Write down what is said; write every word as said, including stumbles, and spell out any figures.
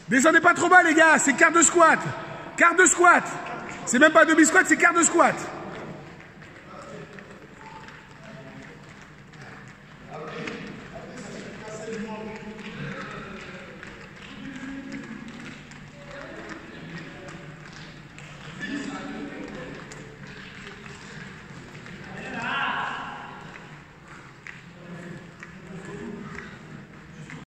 Descendez pas trop bas, les gars, c'est quart de squat. Quart de squat. C'est même pas demi-squat, c'est quart de squat.